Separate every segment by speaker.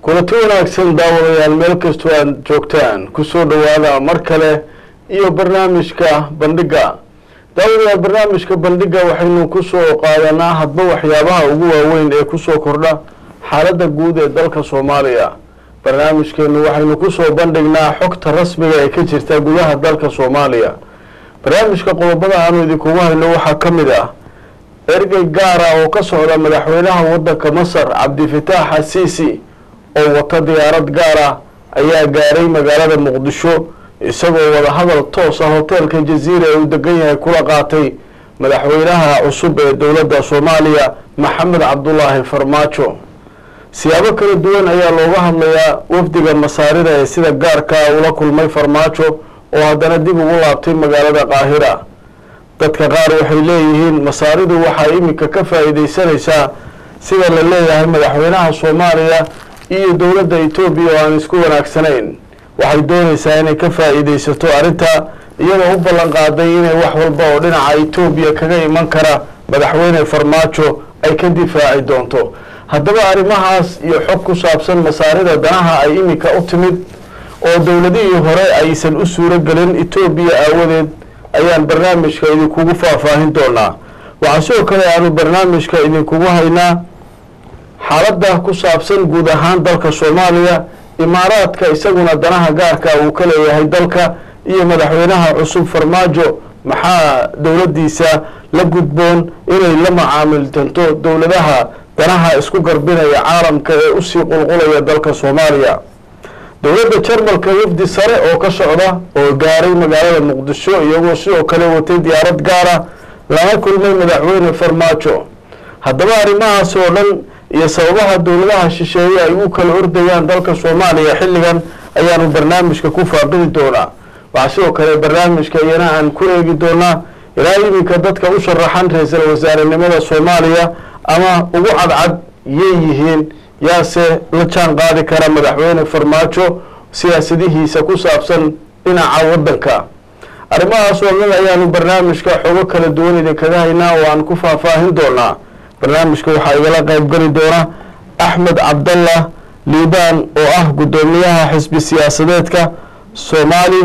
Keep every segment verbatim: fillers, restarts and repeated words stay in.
Speaker 1: kulanti wanaagsan daawadayaal meel kastoo aad joogtaan kusoo dhawaada mar kale iyo barnaamijka bandhiga. daawadayaal barnaamijka bandhiga waxaynu kusoo qaadanaa hadba waxyaabaha ugu waaweyn ee kusoo kordha xaaladda guud ee dalka Soomaaliya. barnaamijkeenu waxaynu kusoo bandhignaa xogta rasmiga ee ka jirta gudaha dalka Soomaaliya. barnaamijka qodobada aanu idinkugu hayno waxaa ka mid ah ergey gaar ah oo ka socda madaxweynaha waddanka Masar Cabdifataax Al-Siisi oo wata diyaarad gaar ah ayaa gaaray magaalada Muqdisho isagoo wada hadal toos ah hotelka Jazeera ee uu degan yahay kula qaatay madaxweynaha cusub ee dowladda Soomaaliya Maxamed Cabdullaahi Farmaajo. siyaabo kala duwan ayaa looga hadlayaa wafdiga Masaarida ee sida gaarka ah ula kulmay Farmaajo oo haddana dib ugu laabtay magaalada Qaahira. dadka qaar waxay leeyihiin Masaaridu waxay imika ka faa'iideysanaysaa sida la leeyahay madaxweynaha Soomaaliya iyo dowladda Itoobiya oo aan isku wanaagsanayn. waxay doonaysaa inay ka faa'iideysato arrinta iyadoo u ballan qaaday inay wax walba oo dhinaca Itoobiya kaga iman kara madaxweyne Farmaajo ay ka difaaci doonto. haddaba arrimahaas iyo xog ku saabsan Masaarida danaha ay imika u timid oo dowladihii hore aysan u suuro gelin Itoobiya aawadeed ayaan barnaamijka idinkugu faahfaahin doonaa. waxaa sidoo kale aanu barnaamijka idinkugu haynaa xaaladda ku saabsan guud ahaan dalka Soomaaliya, imaaraadka isaguna danaha gaarka uu ka leeyahay dalka iyo madaxweynaha cusub Farmaajo maxaa dowladdiisa la gudboon inay la macaamiltanto dowladaha danaha isku garbinaya caalamka ee u sii qulqulaya dalka Soomaaliya. dowladda Jarmalka wafdi sare oo ka socda oo gaaray magaalada Muqdisho iyagoo sidoo kale watay diyaarad gaar ah lana kulmay madaxweyne Farmaajo. haddaba arrimahaas oo dhan iyo sababaha dowladaha shisheeye ay u kala ordayaan dalka Soomaaliya xilligan ayaanu barnaamijka ku faaqidi doonaa. waxaa sidoo kale barnaamijka iyana aan ku eegi doonaa ilaa iminka dadka u sharaxan ra-iisul wasaarenimada Soomaaliya ama ugu cadcad yeeyihiin yaase la jaan qaadi kara madaxweyne Farmaajo siyaasadihiisa ku saabsan dhinaca waddanka. arrimahaas oo dhan ayaanu barnaamijka xogo kala duwan idinkaga haynaa oo aan ku faahfaahin doonaa. barnaamijka waxaa igala qayb geli doona Axmed Cabdallah Liibaan oo ah guddoomiyaha xisbi siyaasadeedka Somali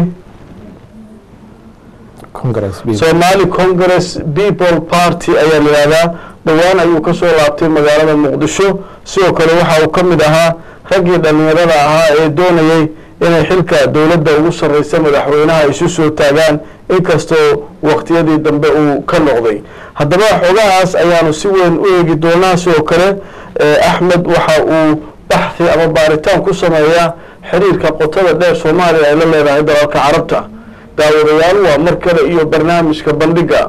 Speaker 1: Congress Somali Congress People Party ayaa la yiraahdaa. dhawaan ayuu ka soo laabtay magaalada Muqdisho. sidoo kale waxa uu ka mid ahaa raggii dhalinyarada ahaa ee doonayay inay xilka dowladda ugu sarreysa madaxweynaha isu soo taagaan inkastoo waqtiyadii dambe uu ka noqday. haddaba xogahaas ayaanu si weyn u eegi doonaa. sidoo kale Axmed waxa uu baxthi ama baaritaan ku sameeyaa xiriirka qotada dheer Soomaaliya ay la leedahay dalalka Carabta. daawadayaal waa mar kale iyo barnaamijka bandhiga.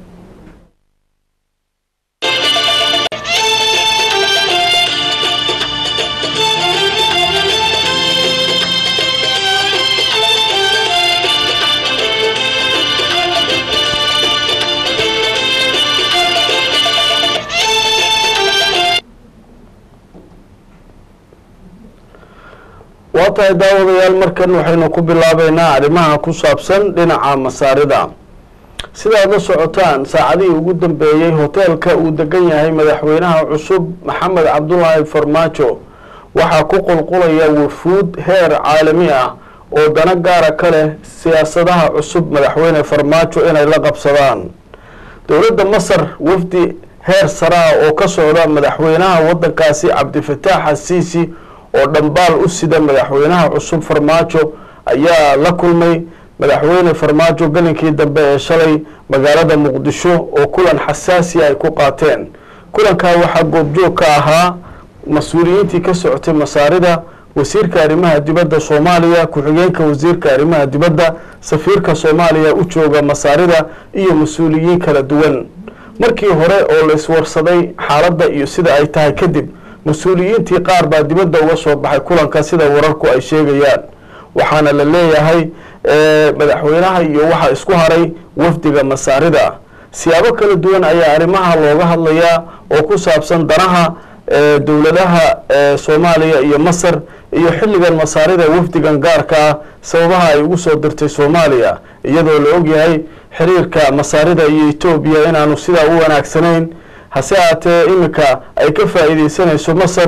Speaker 1: waatahay daawadayaal markan waxaynu ku bilaabeynaa arrimaha ku saabsan dhinaca Masaarida. sidaad la socotaan saacadihii ugu dambeeyey hotelka uu degan yahay madaxweynaha cusub Maxamed Cabdullaahi Farmaajo waxaa ku qulqulaya wufuud heer caalami ah oo dana gaara ka leh siyaasadaha cusub madaxweyne Farmaajo inay la qabsadaan. dowladda Masar wafdi heer sare ah oo ka socda madaxweynaha waddankaasi Cabdifataax Al-Siisi oo dhambaal u sida madaxweynaha cusub Farmaajo ayaa la kulmay madaxweyne Farmaajo galinkii dambe ee shalay magaalada Muqdisho oo kulan xasaasi ay ku qaateen. kulanka waxaa goobjoog ka ahaa mas'uuliyiintii ka socotay Masaarida, wasiirka arrimaha dibadda Soomaaliya, ku-xigeenka wasiirka arrimaha dibadda, safiirka Soomaaliya u jooga Masaarida iyo mas'uuliyiin kala duwan. markii hore oo la iswarsaday xaaladda iyo sida ay tahay kadib mas-uuliyiintii qaar baa dibadda uga soo baxay kulanka sida wararku ay sheegayaan. waxaana la leeyahay madaxweynaha iyo waxa isku haray wafdiga Masaarida. siyaabo kala duwan ayaa arrimaha looga hadlayaa oo ku saabsan danaha dowladaha Soomaaliya iyo Masar iyo xilligan Masaarida wafdigan gaarka ah sababaha ay ugu soo dirtay Soomaaliya iyadoo la og yahay xiriirka Masaarida iyo Itoobiya inaanu sidaa u wanaagsanayn. hase ahaatee imika ay ka faa'iideysanayso Masar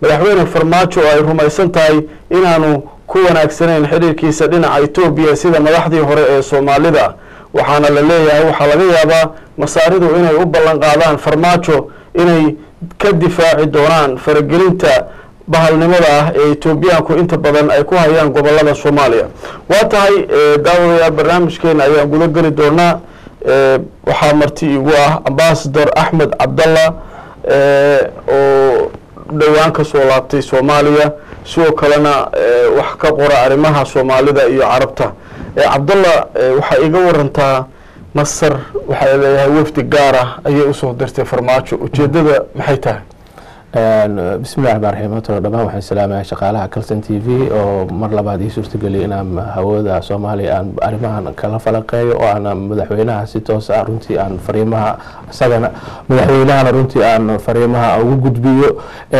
Speaker 1: madaxweyne farmaajo oo ay rumaysan tahay inaanu ku wanaagsaneyn xiriirkiisa dhinaca Itoobiya sida madaxdii hore ee Soomaalida waxaana la leeyahay waxa laga yaabaa masaaridu inay u ballan qaadaan farmaajo inay ka difaaci doonaan faragelinta bahalnimada ah ee Itoobiyaanku inta badan ay ku hayaan gobolada Soomaaliya waa tahay daawadayaal barnaamijkeena ayaan guda gali doonaa waxaa marti igu ah ambassador Axmed Cabdalla oo dhawaan ka soo laabtay Soomaaliya sidoo kalena wax ka qora arrimaha Soomaalida iyo Carabta Cabdalla waxa iga warantaa Masar waxa leeyahay wafdi gaar ah ayay u soo dirtay farmaajo ujeedada maxay tahay
Speaker 2: bismillaah rahmaan rahiim dhammaan waxaan salaamayaa shaqaalaha Kalsan T V oo mar labaad ii suurtageliyay inaan hawada Soomaaliya aan arrimahan kala falaqeeyo oo aan madaxweynaha si toos ah runtii aan fariimaha asagana madaxweynaha runtii aan fariimaha ugu gudbiyo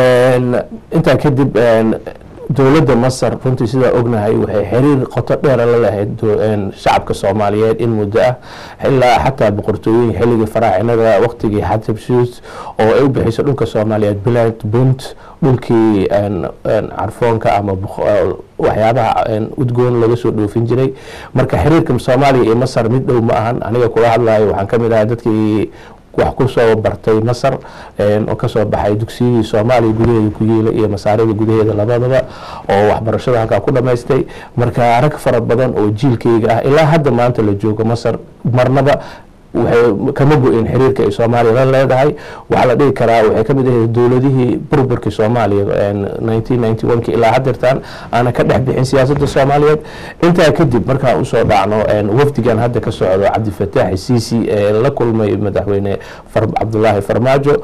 Speaker 2: inta kadib dowladda Masar runtii sida ognahay waxay xiriir qoto dheer la lahayd shacabka Soomaaliyeed in muddo ah ilaa xataa boqortooyinka xilliga faraacinada waqtigii Hatshepsut oo ay u bixisay dhulka Soomaaliyeed Bilaad Bunt dhulkii carfoonka ama waxyaabaha udgoon laga soo dhoofin jiray marka xiriirka Soomaaliya iyo Masar mid dhow ma ahan aniga kula hadlayo waxaan kamid ahaa dadkii wax ku soo bartay Masar oo ka soo baxay dugsigii Soomaaliya gudaheeda ku yeelay iyo masaarida gudaheeda labadaba oo waxbarashada halka ku dhameystay marka arag fara badan oo jiilkayga ah ilaa hadda maanta la joogo Masar marnaba waxay kama go'in xiriirka ay Soomaaliya la leedahay waxa la dhigi karaa waxay kamid ahayd dowladihii burburkii Soomaaliya nineteen ninety-one ilaa hadda aan ka dhex bixin siyaasadda Soomaaliyeed inta kadib marka uu soo dhacno wafdigan hadda ka socdo Cabdi Fataax Siisi ee la kulmay madaxweyne Cabdullaahi Farmaajo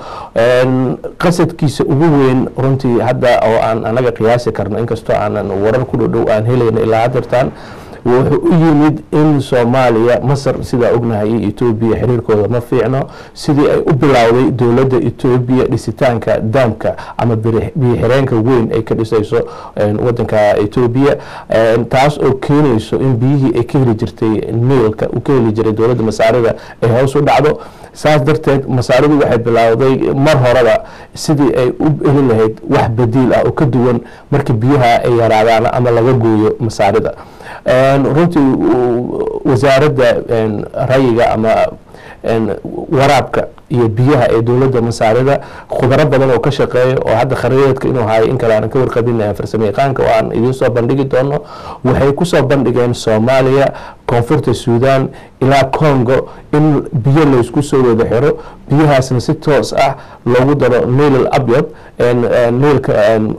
Speaker 2: qasadkiisa ugu weyn runtii hadda oo aan anaga qiyaasi karno inkastoo aanan warar ku dhow aan helayno ilaa hadda wuxuu u yimid in Soomaaliya Masar sida ognahay Itoobiya xiriirkooda ma fiicno sidii ay u bilowday dowladda Itoobiya dhisitaanka daamka ama biyo-xireenka weyn ay ka dhisayso wadanka Itoobiya taas oo keenayso in biyihii ay ka heli jirtay Niilka u ka heli jiray dowladda Masaarida ay hoos u dhacdo saas darteed Masaaridu waxay bilowday mar horeba sidii ay u heli lahayd wax badiil ah oo ka duwan markii biyaha ay yaraadaan ama laga gooyo Masaarida runtii wasaaradda rayiga ama waraabka iyo biyaha ee dowladda Masaarida khubaro badan oo ka shaqeeyo oo hadda khariidadka inuu hayo in kale aan ka warqabinayo farsamayaqaanka oo aan idin soo bandhigi doono waxay ku soo bandhigeen Soomaaliya koonfurta Suudaan ilaa Congo in biyo la isku soo wada xiro biyahaasna si toos ah loogu daro Niil al-Abyad Niilka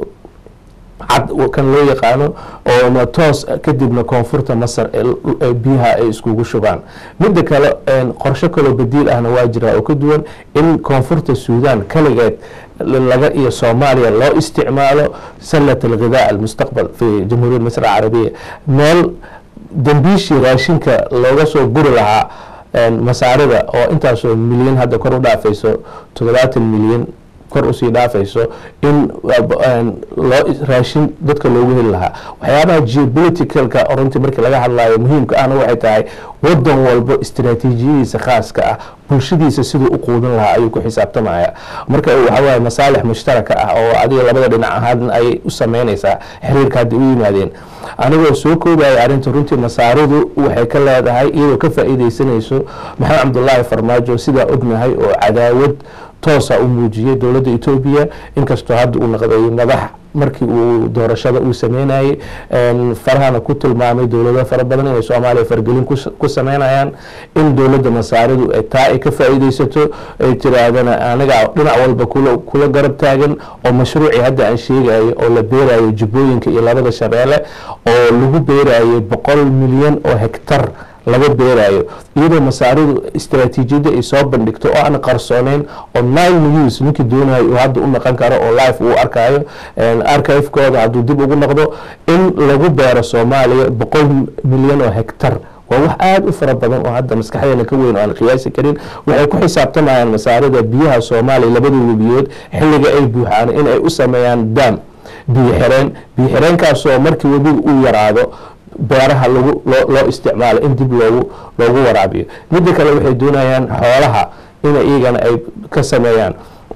Speaker 2: cad kan loo yaqaano oo toos kadibna koonfurta Masar biyaha ay iskugu shubaan midda kale qorshe kale badiil ahna waa jira oo ka duwan in koonfurta Suudaan kaligeed laga iyo Soomaaliya loo isticmaalo salat al-ghidaa al-mustaqbal fi jamhuuriyadda Masar al-Arabiya meel dambiishi raashinka looga soo guri lahaa Masaarida oo intaas oo milyan hadda kor u dhaafayso toddobaatan milyan kor u sii dhaafayso in loo raashin dadka loogu heli lahaa waxyaabaha geopoliticalka runtii markii laga hadlayo muhiimka ahna waxay tahay wadan walba istiraatiijiyadiisa khaaska ah bulshadiisa siduu u quudin lahaa ayuu ku xisaabtamaya marka waxa waaye masaalix mushtaraka ah oo adiga labada dhinac ahaan ay u sameynaysaa xiriirka hadda u yimaadeen anigoo soo koobaya arrinta runtii Masaaridu waxay ka leedahay iyadoo ka faa'iideysanayso Maxamed Cabdullaahi Farmaajo sida ognahay oo cadaawad toosa u muujiyay dowladda Itoobiya inkastoo hadda uu noqday madax markii uu doorashada uu sameynayay farahana ku tilmaamay dowlado fara badan inay Soomaaliya fargelin ku sameynayaan in dowladda Masaaridu ay taa ay ka faa'iideysato ay tiraadana anaga dhinac walba kula kula garab taagan oo mashruuci hadda aan sheegayo oo la beerayo jubooyinka iyo labada shabeelle oo lagu beerayo boqol milyan oo hektar laga beerayo iyadoo Masaaridu istiraatiijiyada ay soo bandhigto oo aan qarsooneyn oo nine news ninkii doonayo uu hadda u naqan karo oo live uu arkayo archive-kooda hadduu dib ugu noqdo in lagu beero Soomaaliya boqol milyan oo hektar waa wax aad u fara badan oo hadda maskaxdeena ka weyn oo aan qiyaasi karin waxay ku xisaabtamayaan Masaarida biyaha Soomaaliya labada webiyood xilliga ay buuxaan in ay u sameeyaan dam biyo xireen biyo xireenkaas oo markii webigu uu yaraado beeraha lagu loo isticmaalo in dib loogu loogu waraabiyo midda kale waxay doonayaan xoolaha in iyagana ay ka sameeyaan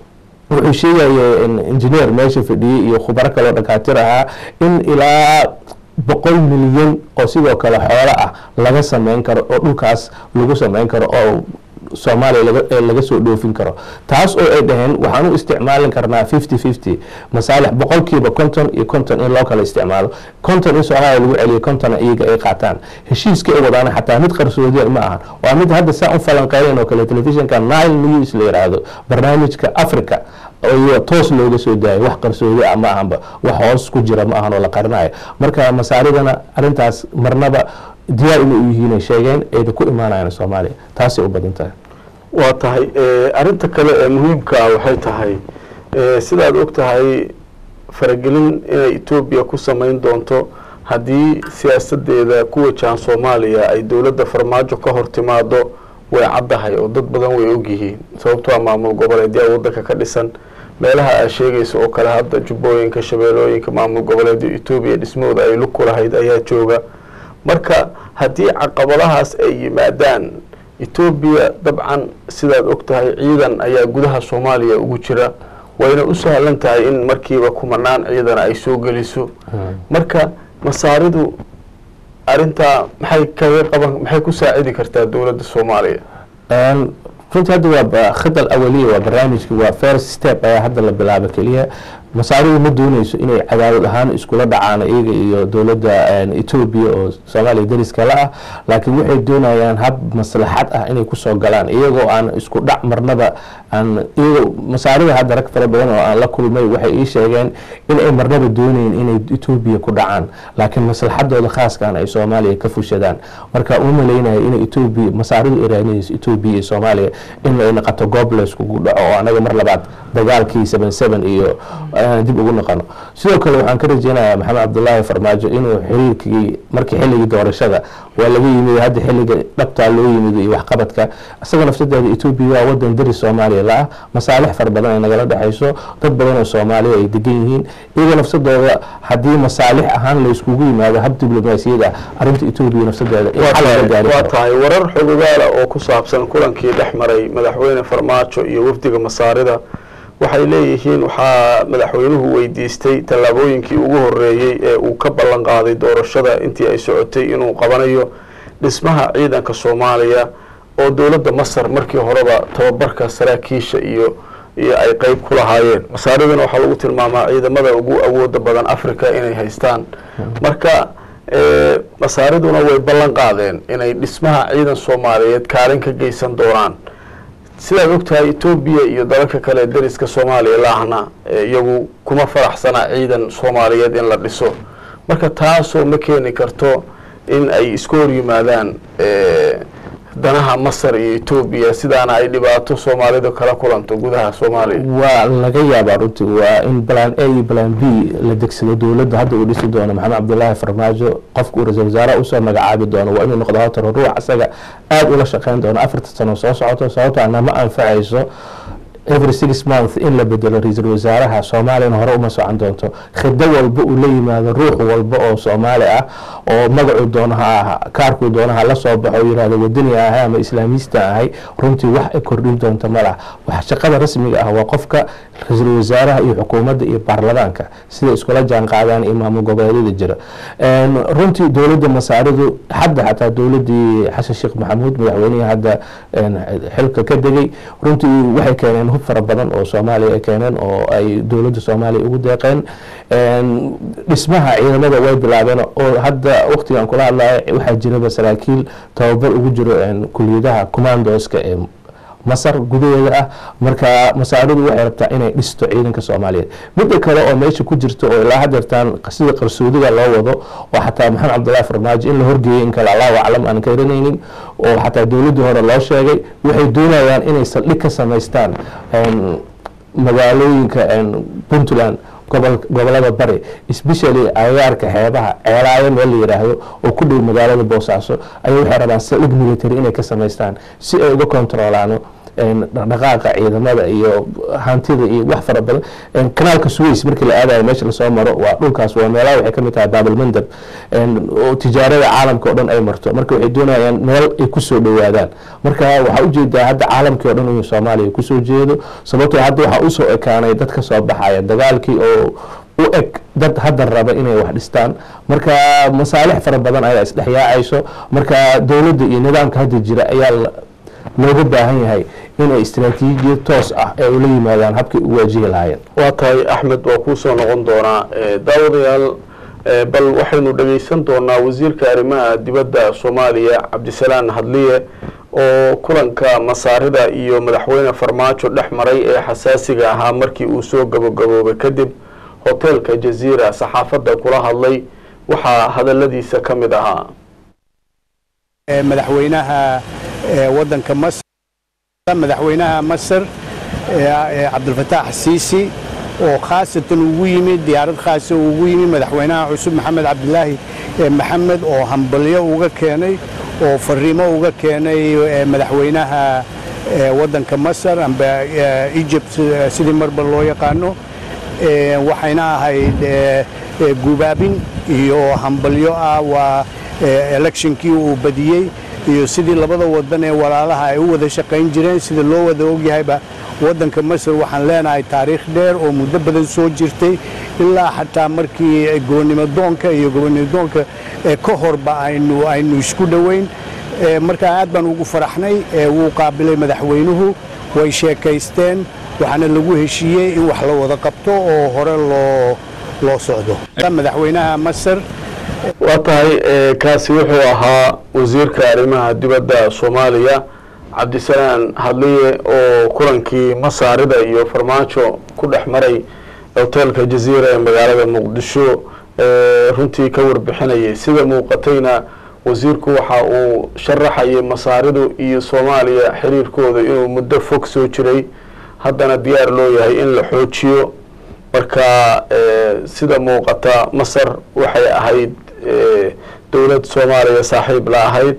Speaker 2: wuxuu sheegaya engineer meesha fadhiyey iyo khubaro kaloo dhakaatir ahaa in ilaa boqol milyan oo sidoo kale xoolo ah laga sameyn karo oo dhulkaas lagu sameyn karo oo Soomaaliya laga laga soo dhoofin karo taas oo ay dhaheen waxaan u isticmaalin karnaa fifty fifty masaalix boqolkiiba konton iyo konton in loo kala isticmaalo konton in Soomaaliya lagu celiyo konton iyaga ay qaataan heshiiska ay wadaan xataa mid qarsoodi ma aha waa mid hadda saa u falanqeeyeen oo kale telefishinka Nile News la yiraahdo barnaamijka Africa oo toos looga soo daayo wax qarsoodi ama ahanba wax hoos ku jira ma ahan oo la qarinayo marka masaaridana arintaas marnaba diyaar inuu yihiin sheegeen ay ku imaanayaan Soomaaliya taasi u badan tahay
Speaker 1: waa tahay arinta kale ee muhiimka ah waxay tahay sidaad og tahay faragelin inay Ethiopia ku sameyn doonto haddii siyaasadeeda ku wajahan Soomaaliya ay dawladda farmaajo ka hortimaado way caddahay oo dad badan way og yihiin sababtoo ah maamul goboleedyada waddanka ka dhisan meelaha ay sheegayso oo kale hadda jubbooyinka shabeelooyinka maamul goboleedyada Ethiopia dhismooda ay lug ku lahayd ayaa jooga marka haddii caqabadahaas ay yimaadaan Ethiopia dabcan sidaad og tahay ciidan ayaa gudaha Soomaaliya ugu jira wayna u sahlan tahay in markiiba kumanaan ciidan ay soo geliso marka masaaridu arinta maxay kaga qaban maxay ku saacidi kartaa dawladda Soomaaliya
Speaker 2: een runtii hadda waa khadal awaliye waa barnaamijka waa first step ayaa hadda la bilaabay kaliya masaaridu ma doonayso inay cadaawad ahaan iskula dhacaan iyaga iyo dawladda Ethiopia oo Soomaaliya dariska la ah laakiin waxay doonayaan hab maslaxad ah inay ku soo galaan iyagoo aan isku dhac marnaba aan iyaga masaarida hadda rag fara badan oo aan la kulmay waxay ii sheegeen in ay marnaba doonayeen inay Ethiopia ku dhacaan laakiin maslaxadooda khaaska ah ay Soomaaliya ka fushadaan marka uu maleeynaa in Ethiopia masaaridu iraanayso Ethiopia iyo Soomaaliya in ay noqoto gobles ku dhaco oo anaga mar labaad dagaalkii seven seven iyo dib ugu noqono sidoo kale waxaan ka rajeynayaa Maxamed Cabdullaahi Farmaajo inuu xiriirkii markii xilligii doorashada waa laga yimid hadda xilliga dhabta loo yimid iyo wax qabadka asaga naftadeeda Ethiopia waa wadan dari Soomaaliya la masaalix far badan ay nagala dhaxayso dad badan oo Soomaaliya ay degan yihiin iyaga nafsadooda haddii masaalix ahaan la iskugu yimaado hab diblomaasiyada arinta Ethiopia nafsadeeda
Speaker 1: waa tahay warar xogogaala oo ku saabsan kulankii dhexmaray madaxweyne Farmaajo iyo wafdiga masaarida waxay leeyihiin waxa madaxweynuhu weydiistay talaabooyinkii ugu horeeyay ee uu ka ballan qaaday doorashada intii ay socotay inuu qabanayo dhismaha ciidanka Soomaaliya oo dawladda Masar markii horeba tababarka saraakiisha iyo iyo ay qayb ku lahaayeen masaaridana waxa lagu tilmaamaa ciidamada ugu awoodda badan Afrika inay haystaan marka ee masaariduna way ballan qaadeen inay dhismaha ciidan Soomaaliyeed kaalin ka geysan doonaan sidaad ogtahay Ethiopia iyo dalalka kale dariska Soomaaliya laahna iyagu kuma faraxsana ciidan Soomaaliyeed in la dhiso marka taasoo ma keeni karto in ay isku hor yimaadaan ee danaha Masar iyo Ethiopia sidaana ay dhibaato Soomaalida kala kulanto gudaha Soomaaliya
Speaker 2: waa laga yaabaa runtii waa in plan A iyo plan B la degsado dawladda hadda uu dhisi doono Maxamed Cabdullaahi Farmaajo qofku ra'iisul wasaare u soo magacaabi doono waa inuu noqdo hawtar ruux asaga aad ula shaqeyn doono afarta sano soo socoto sababtoo ah ma anfacayso every six months in la bedelo ra'iisul wasaaraha Soomaaliya hore uma socon doonto khidda walba uu la yimaado ruux walba oo Soomaali ah oo magacu doonaha kaarku doonaha la soo baxo yiraahdo wadani ah ama islaamista ah runtii wax ay kordhin doonto malaha wax shaqada rasmiga ah waa qofka ra'iisul wasaaraha iyo xukuumadda iyo baarlamaanka sida iskula jaan qaadaan imaam goboleedyada jira een runtii dawladda masaaridu hadda xataa dawladii Xasan Sheekh Maxamuud madaxweynaha hadda xilka ka degay runtii waxay keeneen hub fara badan oo Soomaaliya keeneen oo ay dawladda Soomaaliya ugu deeqeen een dhismaha ciidamada way bilaabeen oo hadda waqtigan kula hadlayo waxa jira saraakiil tababar ugu jiro een kuliyadaha commandoska ee Masar gudaheeda ah marka masaaridu waxay rabtaa inay dhisto ciidanka Soomaaliyeed mid kale oo meesha ku jirto oo ilaa hadartan qasida qarsoodiga loo wado oo xataa Maxamed Cabdullaahi Farmaajo in la horgeeyay in kala Allahu aclam aan ka garanaynin oo xataa dawladda hore loo sheegay waxay doonayaan inay saldhig ka sameystaan een magaalooyinka een Puntland gobolada bari especially ayaarka xeebaha ceelaayo meel la yiraahdo oo ku dhow magaalada Boosaaso ay waxay rabaan saldhig military inay ka sameystaan si ay uga kontroolaan dhaqdhaqaaqa ciidamada iyo hantida iyo wax fara badan kanaalka Suez markii la aadayo meesha la soo maro waa dhulkaas waa meelaha waxay kamid tahay Bab al-Mandab oo tijaarada caalamka oo dhan ay marto marka waxay doonayaan meel ay ku soo dhawaadaan marka waxa u jeedaa hadda caalamka oo dhan inuu Soomaaliya ku soo jeedo sababtoo hadda waxa u soo ekaanay dadka soo baxaya dagaalkii oo u eg dad hadda raba inay wax dhistaan marka masaalix fara badan ayaa isdhexyaacayso marka dawladda iyo nidaamka hadda jira ayaa looga baahan yahay inay istiraatiijiyad toos ah ay ula yimaadaan habkii u waajihi lahaayeen
Speaker 1: waa tahay Axmed waa ku soo noqon doonaa daawadayaal bal waxaynu dhageysan doonaa wasiirka arrimaha dibadda Soomaaliya Cabdisalaan Hadliye oo kulanka masaarida iyo madaxweyne Farmaajo dhexmaray ee xasaasiga ahaa markii uu soo gabagaboobay kadib hotelka Jazeera saxaafadda kula hadlay waxa hadaladiisa kamid ahaa
Speaker 3: madaxweynaha wadanka Masar madaxweynaha Masar Abdul Fattah Sisi oo khaasatan ugu yimid diyaarad khaas ah ugu yimid madaxweynaha cusub Maxamed Cabdullaahi Maxamed oo hambalyo uga keenay oo fariimo uga keenay madaxweynaha wadanka Masar amba Egypt sidii marba loo yaqaano waxayna ahayd gubaabin iyo hambalyo ah waa electionkii uu badiyay iyo sidii labada wadan ee walaalaha ay u wada shaqayn jireen sida loo wada ogyahayba wadanka Masar waxaan leenahay taariikh dheer oo muddo badan soo jirtay ilaa xataa markii go'nimo doonka iyo go'nimo doonka ka horba aynu aynu isku dhaweyn marka aad baan ugu faraxnay uu qaabilay madaxweynuhu way sheekaysteen waxaana lagu heshiiyay in wax la wada qabto oo hore loo loo socdo madaxweynaha Masar
Speaker 1: waa tahay kaasi wuxuu ahaa wasiirka arrimaha dibadda Soomaaliya Cabdisalaan Hadliye oo kulankii masaarida iyo Farmaajo ku dhexmaray hotelka Jazeera ee magaalada Muqdisho runtii ka warbixinayay sida muuqatayna wasiirku waxa uu sharaxayay masaaridu iyo Soomaaliya xiriirkooda inuu muddo fog soo jiray haddana diyaar loo yahay in la xoojiyo marka sida muuqata Masar waxay ahayd dawlad Soomaaliya saaxiib la ahayd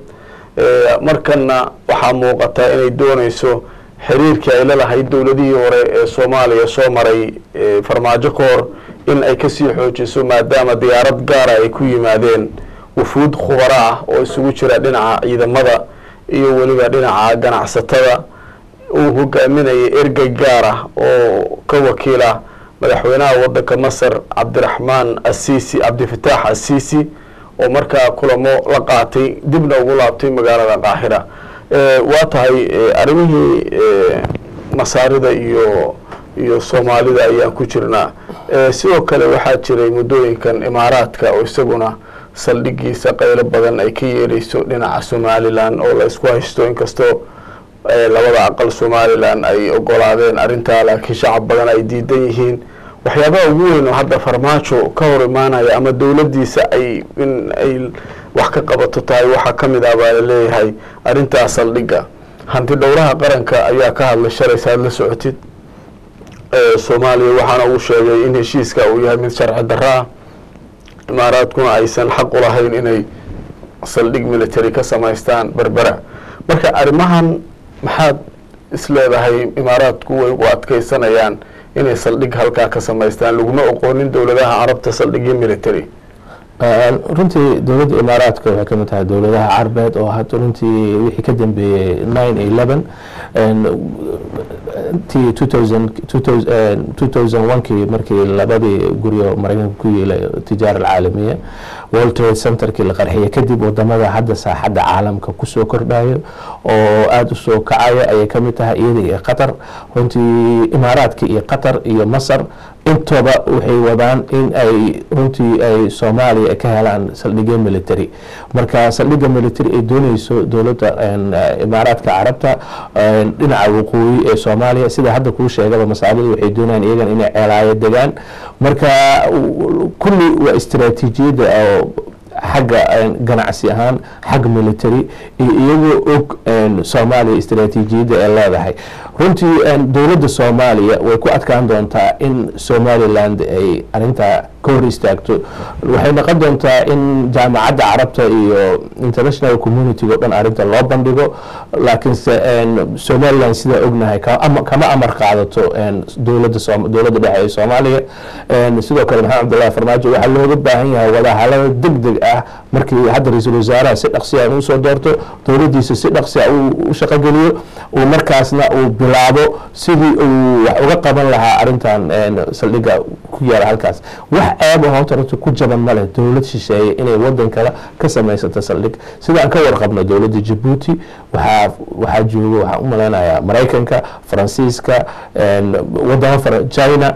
Speaker 1: markana waxa muuqata inay doonayso xiriirkii ay la lahayd dawladihii hore ee Soomaaliya soo maray Farmaajo koor in ay ka sii xoojiso maadaama diyaarad gaar ah ay ku yimaadeen wufuud khubara ah oo isugu jira dhinaca ciidamada iyo waliba dhinaca ganacsatada uu hogaaminayay ergey gaar ah oo ka wakiila madaxweynaha wadanka Masar Cabdiraxmaan Assisi Abdi Fattah Assisi oo markaa kulamo la qaatay dibna ugu laabtay magaalada Qaahira waa tahay arrimihii masaarida iyo iyo Soomaalida ayaan ku jirnaa sidoo kale waxaa jiray muddooyinkan imaaraadka oo isaguna saldhigiisa qaylo badan ay ka yeerayso dhinaca Somaliland oo la isku haysto inkastoo labada aqal Somaliland ay ogolaadeen arinta laakiin shacab badan ay diidan yihiin waxyaabaha ugu weyn oo hadda Farmaajo ka hor imaanaya ama dawladdiisa ay in ay wax ka qabato tahay waxa kamid ah baa la leeyahay arinta saldhiga hanti dhowraha qaranka ayaa ka hadlay shalay saad la socotid ee Soomaaliya waxaana uu sheegay in heshiiska uu yahay mid sharci darro ah imaaraadkuna aysan xaq u lahayn inay saldhig military ka samaystaan Berbera marka arrimahan maxaad isleedahay imaaraadku way u adkeysanayaan inay saldhig halkaa ka samaystaan laguma aqoonin dawladaha Carabta saldhigii military
Speaker 2: runtii dawladda imaaraadka waxay kamid tahay dawladaha Carbeed oo hadda runtii wixii ka dambeeyay nine eleven ti two thousand one kii markii labadii guryo Mareykanka ku yeelay tijaar caalamiya World Trade Center kii la qarxiyay kadib wadamada hadda saaxadda caalamka ku soo kordhayo oo aad u soo kacaya ay kamid tahay iyada iyo Qatar runtii imaaraadka iyo Qatar iyo Masar intooba waxay wadaan in ay runtii ay Soomaaliya ka helaan saldhigyo military marka saldhigga military ay doonayso dawladda imaaraadka Carabta dhinaca waqooyi ee Soomaaliya sida hadda ku sheegaba masaalidu waxay doonayaan iyagan inay ceelaayo degaan marka kulli waa istiraatiijiyada oo xagga ganacsi ahaan xag military iyagoo og Soomaaliya istiraatiijiyada ay leedahay runtii dawladda Soomaaliya way ku adkaan doontaa in Somaliland ay arinta ka hor istaagto waxay noqon doontaa in jaamacadda carabta iyo international community oo dhan arrinta loo bandhigo laakiinse somaliland sida ognahay kama amar qaadato dowladda dowladda dhexe ee soomaaliya sidoo kale maxamed cabdullaahi farmaajo waxaa looga baahan yahay wadahadalo degdeg ah markii hadda ra-iisul wasaaraha si dhaqsi ah uu soo doorto dowladdiisa si dhaqsi ah uu shaqogeliyo uu markaasna uu bilaabo sidii uu wax uga qaban lahaa arrintan saldhigga ku yaala halkaas wax ceeb ah horta ku jaban ma leh dowlad shisheeye inay wadan kale ka samaysato saldhig sidaan ka warqabno dowladda Djibouti waxaa waxaa jooga waxaan u maleynayaa Mareykanka Faransiiska wadamo fara China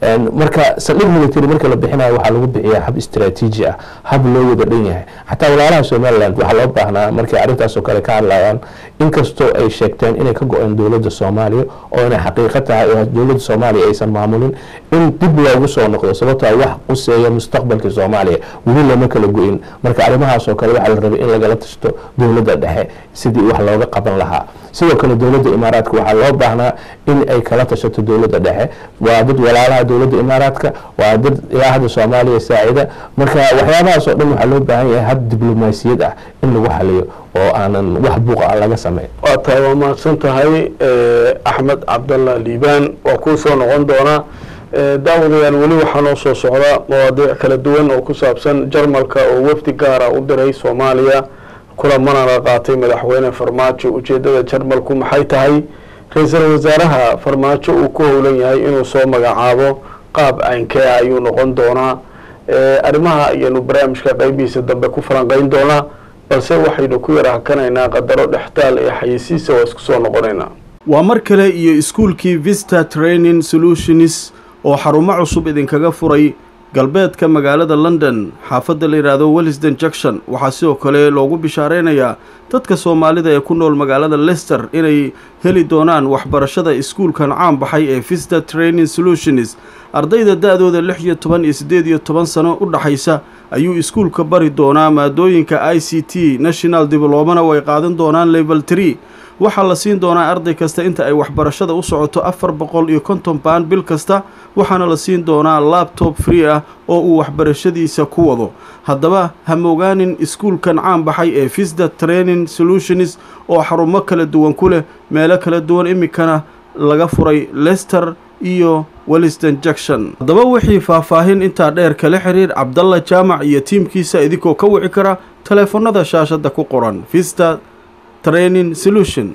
Speaker 2: marka saldhig military marka la bixinayo waxaa lagu bixiyaa hab istiraatiiji ah hab loo wada dhan yahay xataa walaalaha Somaliland waxaa loo baahnaa markay arrintaas oo kale ka hadlayaan inkastoo ay sheegteen inay ka go'een dowladda Soomaaliya oo inay xaqiiqo tahay oo dowladda Soomaaliya aysan maamulin in dib loogu soo noqdo sababtoo wax quseeya mustaqbalka Soomaaliya weli lama kala go'in marka arrimahaas oo kale waxa la rabay in laga tashto dowladda dhexe sidii wax looga qaban lahaa sidoo kale dowladda Imaaraadka waxaa loo baahnaa in ay kala tashato dowladda dhexe waa dad walaalaha dowladda Imaaraadka waa dad ilaa hadda Soomaaliya saacida marka waxyaabahaas oo dhan waxaa loo baahan yahay hab diblomaasiyad ah in lagu xaliyo oo aanan wax buuq ah laga sameeyo
Speaker 1: waa tahay waa mahadsan tahay Axmed Cabdallah Liibaan oo ku soo noqon doona daawadayaal weli waxaa noo soo socda mawaadiic kala duwan oo ku saabsan Jarmalka oo wafdi gaar ah u diray Soomaaliya kulamana la qaatay madaxweyne Farmaajo ujeedada Jarmalku maxay tahay ra'iisul wasaaraha Farmaajo uu ku howlan yahay inuu soo magacaabo qaab aankee ayuu noqon doonaa arrimaha ayanu barnaamijka qaybihiisa dambe ku falanqayn doonaa balse waxaynu ku yara hakanaynaa qadaro dhextaal ee xayisiisa oo isku soo noqonaynaa waa mar kale iyo iskuulkii Vista Training Solutions oo xarumo cusub idinkaga furay galbeedka magaalada London xaafadda la yiraahdo Willesden Junction waxaa sidoo kale loogu bishaareynaya dadka Soomaalida ee ku nool magaalada Leicester inay heli doonaan waxbarashada iskuulkan caan baxay ee Vista Training Solutions ardayda da'dooda lix iyo toban iyo siddeed iyo toban sano u dhaxaysa ayuu iskuulka bari doonaa maadooyinka I C T National Diploma way qaadan doonaan level three waxaa la siin doonaa arday kasta inta ay waxbarashada u socoto afar boqol iyo konton pound bil kasta waxaana la siin doonaa laptop free ah oo uu waxbarashadiisa ku wado haddaba ha mogaanin iskuulkan caan baxay ee Vista Training Solutions oo xarumo kala duwan ku leh meelo kala duwan imikana laga furay Leicester iyo Willesden Junction haddaba wixii faahfaahin intaa dheer kala xiriir Cabdallah Jaamac iyo tiimkiisa idinkoo ka wici kara telefoonada shaashada ku qoran Vista Training Solution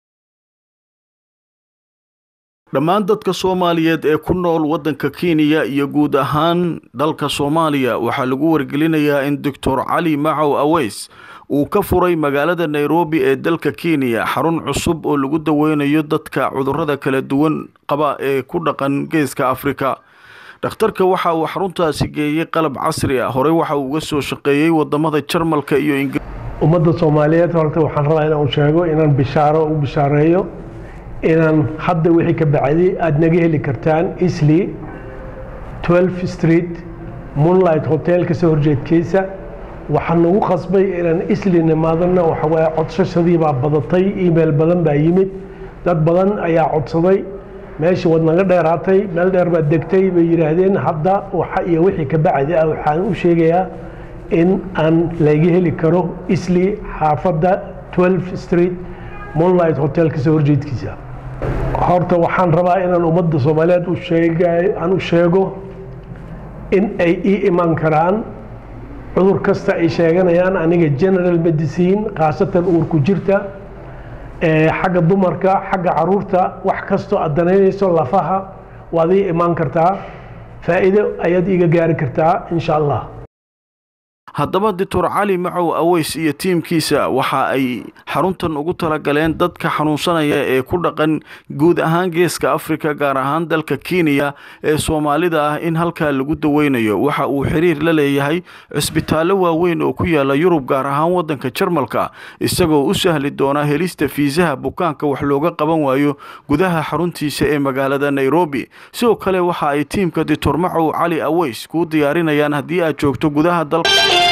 Speaker 1: dhammaan dadka Soomaaliyeed ee ku nool wadanka Kenya iyo guud ahaan dalka Soomaaliya waxaa lagu wargelinayaa in Doctor Cali Macow Aweys uu ka furay magaalada Nairobi ee dalka Kenya xarun cusub oo lagu daweynayo dadka cudurrada kala duwan qaba ee ku dhaqan geeska Afrika dhakhtarka waxa uu xaruntaasi geeyay qalab casri ah hore waxa uu uga soo shaqeeyay wadamada Jarmalka iyo Ingiriiska
Speaker 4: ummadda Soomaaliyeed horta waxaan rabaa inaan sheego inaan bishaaro u bishaareeyo inaan hadda wixii ka bacdi aad naga heli kartaan Eastleigh twelfth Street Moonlight Hotel ka soo horjeedkiisa waxaan nagu qasbay inaan Eastleigh nimaadana waxa way codsashadii baa badatay email badan baa yimid dad badan ayaa codsaday meeshii wad naga dheeraatay meel dheer baa degtay bay yiraahdeen hadda waxa iyo wixii ka bacdi ah waxaan u sheegayaa in aan laga heli karo Eastleigh xaafadda twelfth Street Moonlight Hotel ka soo horjeedkiisa horta waxaan rabaa inaan ummadda Soomaaliyeed u sheegay aan u sheego in ay ii iman karaan cudur kasta ay sheeganayaan aniga general medicine qaasatan uur ku jirta ee xagga dumarka xagga caruurta wax kasto adanayso lafaha waad ii iman kartaa faa'iido ayaad iga gaari kartaa insha Allah
Speaker 1: haddaba Doctor Cali Macow Aweys iyo tiimkiisa waxa ay xaruntan ugu tala galeen dadka xanuunsanaya ee ku dhaqan guud ahaan geeska Afrika gaar ahaan dalka Kenya ee Soomaalida ah in halka lagu daweynayo waxa uu xiriir la leeyahay isbitaallo waaweyn oo ku yaala Yurub gaar ahaan wadanka Jarmalka isagoo u sahli doona helista fiisaha bukaanka wax looga qaban waayo gudaha xaruntiisa ee magaalada Nairobi sidoo kale waxa ay tiimka Doctor Macow Cali Aweys ku diyaarinayaan haddii aad joogto gudaha dalka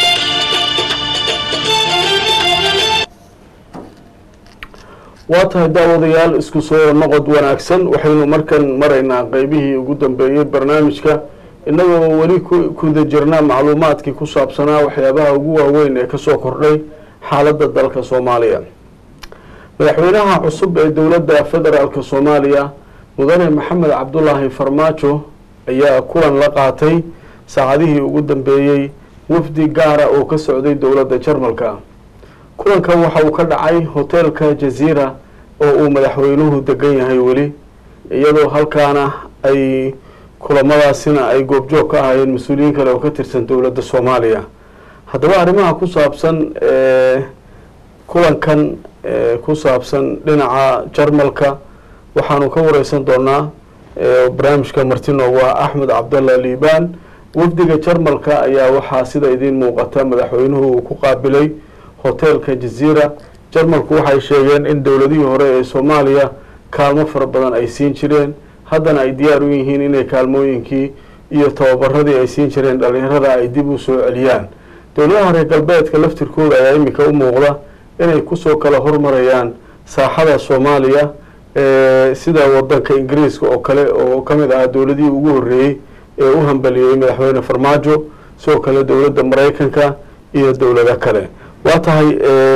Speaker 1: waa tahay daawadayaal isku soo noqod wanaagsan waxaynu markan maraynaa qaybihii ugu dambeeyay barnaamijka innagoo weli kuda jirnaa macluumaadkii ku saabsanaa waxyaabaha ugu waaweyn ee kasoo kordhay xaaladda dalka soomaaliya. madaxweynaha cusub ee dowladda federaalka soomaaliya mudane maxamed cabdulaahi farmaajo ayaa kulan la qaatay saacadihii ugu dambeeyey wafdi gaara oo ka socday dowladda jarmalka. kulankan waxa uu ka dhacay hoteelka jaziira oo uu madaxweynuhu degan yahay weli, iyadoo halkaana ay kulamadaasina ay goobjoog ka ahaayeen mas-uuliyiin kale oo ka tirsan dowladda soomaaliya. haddaba arrimaha ku saabsan kulankan ku saabsan dhinaca jarmalka waxaanu ka wareysan doonaa barnaamijka marti noogu ah axmed cabdalla liibaan. wafdiga jarmalka ayaa waxaa sida idiin muuqata madaxweynuhu uu ku qaabilay hoteelka jaziira. jarmalku waxay sheegeen in dowladihii hore ee soomaaliya kaalmo fara badan ay siin jireen, haddana ay diyaar u yihiin inay kaalmooyinkii iyo tababaradii ay siin jireen dhalinyarada ay dib u soo celiyaan. dowladaha reer galbeedka laftirkooda ayaa iminka u muuqda inay kusoo kala hormarayaan saaxada soomaaliya, sida wadanka ingiriiska oo kale oo ka mid ah dowladihii ugu horreeyey ee u hambaliyey madaxweyne farmaajo, sidoo kale dowladda maraykanka iyo dowlado kale. waa tahay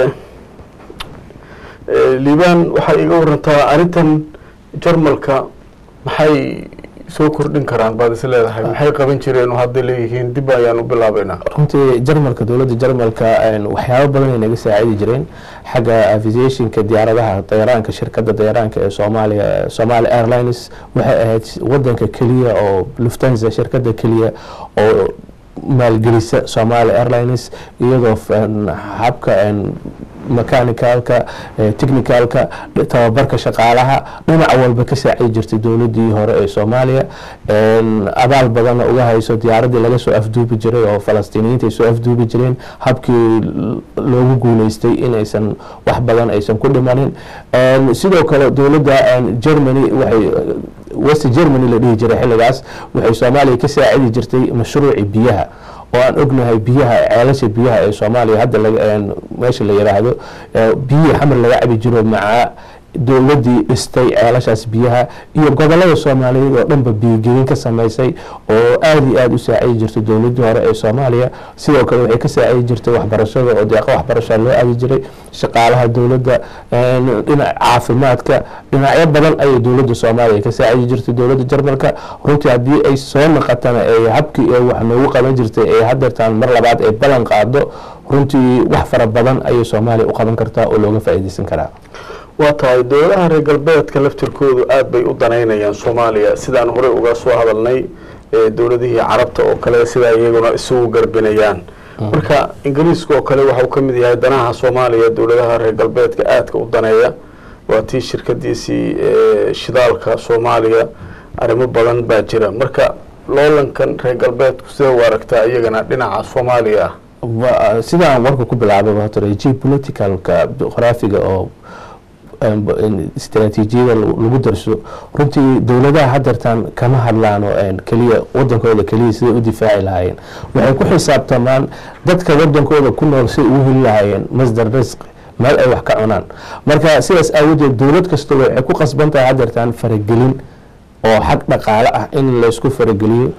Speaker 1: liibaan waxay iga warantaa arrintan jarmalka maxay soo kordhin karaan baad is leedahay, maxay qaban jireen oo hadda leeyihiin dib ayaan u bilaabeynaa?
Speaker 2: runtii jarmalka dowladda jarmalka waxyaabo badan ay naga saacidi jireen xagga aviationka diyaaradaha dayaraanka. shirkadda dayaraanka ee soomaaliya Somali Airlines waxay ahayd wadanka keliya oo Lufthansa shirkadda keliya oo maalgelisa Somali Airlines, iyadoo habka mechanicalka technicalka tababarka shaqaalaha dhinac walba ka saacidi jirtay dowladii hore ee Soomaaliya. abaal badan uga hayso diyaaradii laga soo afduubi jiray oo Falastiiniyiinta ay soo afduubi jireen, habkii loogu guuleystay in aysan wax badan aysan ku dhimanin. sidoo kale dowladda Germany waxay West Germany la dhihi jiray xilligaas waxay Soomaaliya ka saacidi jirtay mashruuci biyaha oo aan ognahay biyaha ceelasha biyaha ee Soomaaliya hadda meesha la yiraahdo biyo xamar laga cabi jiro maca dowladii dhistay ceelashaas biyaha iyo gobolada Soomaaliyeed oo dhanba biyo-gelin ka sameysay oo aad iyo aad u saacidi jirtay dowladii hore ee Soomaaliya. sidoo kale waxay ka saacidi jirtay waxbarashada oo deeqa waxbarasho loo aadi jiray shaqaalaha dowladda, dhinaca caafimaadka, dhinacyo badan ayay dowladda Soomaaliya ka saacidi jirtay dowladda Jarmalka. runtii haddii ay soo noqotana ee habkii ee wax noogu qaban jirtay ee haddeertaan mar labaad ay ballan qaado, runtii wax fara badan ayay Soomaaliya u qaban kartaa oo looga faa'iideysan karaa.
Speaker 1: waa tahay dowladaha reer galbeedka laftirkoodu aad bay u danaynayaan Soomaaliya, sidaan hore uga soo hadalnay dowladihii carabta oo kale sida iyaguna isugu garbinayaan. marka ingiriiska oo kale waxa uu ka mid yahay danaha Soomaaliya dowladaha reer galbeedka aadka u daneeya. waa tii shirkadiisii shidaalka Soomaaliya, arrimo badan baa jira. marka loolankan reer galbeedku sida u aragtaa iyagana dhinaca Soomaaliya
Speaker 2: ah? sidaan warka ku bilaabay horta geopoliticalka juqraafiga oo istaraatiijiyada lagu darso, runtii dowladaha haddeertaan kama hadlaano keliya wadankooda keliya siday u difaaci lahaayeen. waxay ku xisaabtamaan dadka wadankooda ku nool siday ugu heli lahaayeen masdar risq, meel ay wax ka cunaan. marka sidaas aawadeed dowlad kasta waxay ku qasban tahay haddeertaan faragelin oo xag dhaqaale ah in laysku farageliyo,